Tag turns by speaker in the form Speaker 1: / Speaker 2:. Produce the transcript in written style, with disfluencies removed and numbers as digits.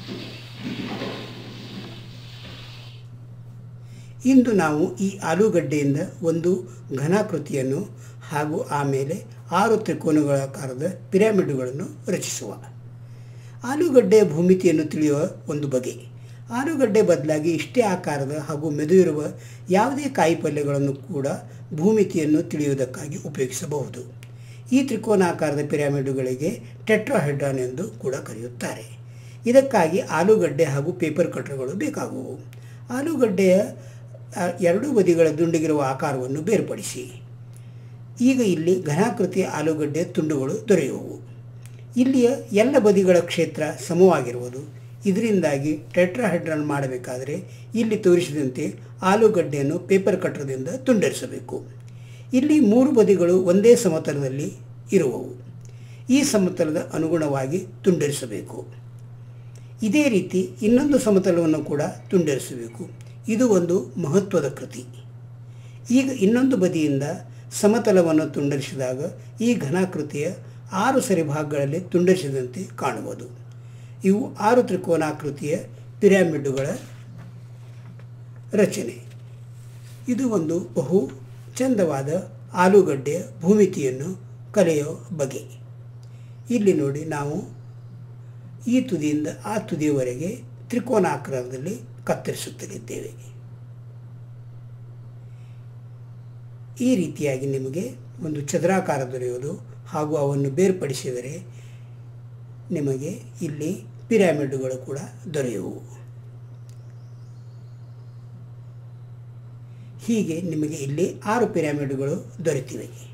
Speaker 1: ಇಂದು ನಾವು ಈ ಆಲೂಗಡ್ಡೆಯಿಂದ ಒಂದು ಘನಾಕೃತಿಯನ್ನು ಹಾಗೂ ಆಮೇಲೆ 6 ತ್ರಿಕೋನಗಳಾಕಾರದ ಪಿರಮಿಡ್ಗಳನ್ನು ರಚಿಸುವ. ಆಲೂಗಡ್ಡೆಯ ಭೂಮಿತಿಯನ್ನು ತಿಳಿಯುವ ಒಂದು ಬಗೆ. ಆಲೂಗಡ್ಡೆ ಬದಲಾಗಿ ಇಷ್ಟೇ ಆಕಾರದ ಹಾಗೂ ಮೆದು ಇರುವ ಯಾವುದೇ ಕಾಯಿಪಲ್ಯಗಳನ್ನು ಕೂಡ ಭೂಮಿತಿಯನ್ನು ತಿಳಿಯುವುದಕ್ಕಾಗಿ ಉಪಯೋಗಿಸಬಹುದು. ಈ ತ್ರಿಕೋನಾಕಾರದ ಪಿರಮಿಡ್ಗಳಿಗೆ ಟೆಟ್ರಾಹೆಡ್ರಾನ್ ಎಂದು ಕೂಡ ಕರೆಯುತ್ತಾರೆ. ಇದಕ್ಕಾಗಿ ಆಲೂಗಡ್ಡೆ ಹಾಗೂ ಪೇಪರ್ ಕಟರ್ಗಳು ಬೇಕಾಗುವು. ಆಲೂಗಡ್ಡೆಯ 2 ಬದಿಗಳ ದುಂಡಗಿರುವ ಆಕಾರವನ್ನು ಬೇರ್ಪಡಿಸಿ. ಈಗ ಇಲ್ಲಿ ಘನಾಕೃತಿಯ ಆಲೂಗಡ್ಡೆಯ ತುಂಡುಗಳು ದೊರೆಯುವವು. ಇಲ್ಲಿಯ ಎಲ್ಲ ಬದಿಗಳ ಕ್ಷೇತ್ರ ಸಮವಾಗಿರುವುದು. ಇದರಿಂದಾಗಿ ಟೆಟ್ರಾಹೆಡ್ರಾನ್ ಮಾಡಬೇಕಾದರೆ ಇಲ್ಲಿ ತೋರಿಸಿದಂತೆ ಆಲೂಗಡ್ಡೆಯನ್ನು ಪೇಪರ್ ಕಟರ್ದಿಂದ ತುಂಡರಿಸಬೇಕು. ಇಲ್ಲಿ 3 ಬದಿಗಳು ಒಂದೇ ಸಮತಲದಲ್ಲಿ ಇರುವವು. ಈ ಸಮತಲದ ಅನುಗುಣವಾಗಿ ತುಂಡರಿಸಬೇಕು. ಇದೇ ರೀತಿ ಇನ್ನೊಂದು ಸಮತಲವನ್ನು ಕೂಡ ತುಂಡರಿಸಬೇಕು. ಇದು ಒಂದು ಮಹತ್ವದ ಕೃತಿ. ಈಗ ಇನ್ನೊಂದು ಬದಿಯಿಂದ ಸಮತಲವನ್ನು ತುಂಡರಿಸಿದಾಗ ಈ ಘನಾಕೃತಿಯ 6 ಸರಿಭಾಗಗಳಲ್ಲಿ ತುಂಡರಿಸಿದಂತೆ ಕಾಣುವುದು. ಇವು 6 ತ್ರಿಕೋನಾಕೃತಿಯ ಪಿರಮಿಡ್ಡುಗಳ ರಚನೆ. ಇದು ಒಂದು ಬಹು ಚಂದವಾದ ಆಲೂಗಡ್ಡೆಯ ಭೂಮಿತಿಯನ್ನು ಕಲೆಯೋ ಬಗೆ. ಇಲ್ಲಿ ನೋಡಿ, ನಾವು ಈ ತುದಿಯಿಂದ ಆ ತುದಿಯವರೆಗೆ ತ್ರಿಕೋನಾಕಾರದಲ್ಲಿ ಕತ್ತರಿಸುತ್ತಲಿದ್ದೇವೆ. ಈ ರೀತಿಯಾಗಿ ನಿಮಗೆ ಒಂದು ಚದುರಾಕಾರ ದೊರೆಯುವುದು ಹಾಗೂ ಅವನ್ನು ಬೇರ್ಪಡಿಸಿದರೆ ನಿಮಗೆ ಇಲ್ಲಿ ಪಿರಮಿಡ್ಗಳು ಕೂಡ ದೊರೆಯುವು. ಹೀಗೆ ನಿಮಗೆ ಇಲ್ಲಿ 6 ಪಿರಮಿಡ್ಗಳು ದೊರೆತಿವೆ.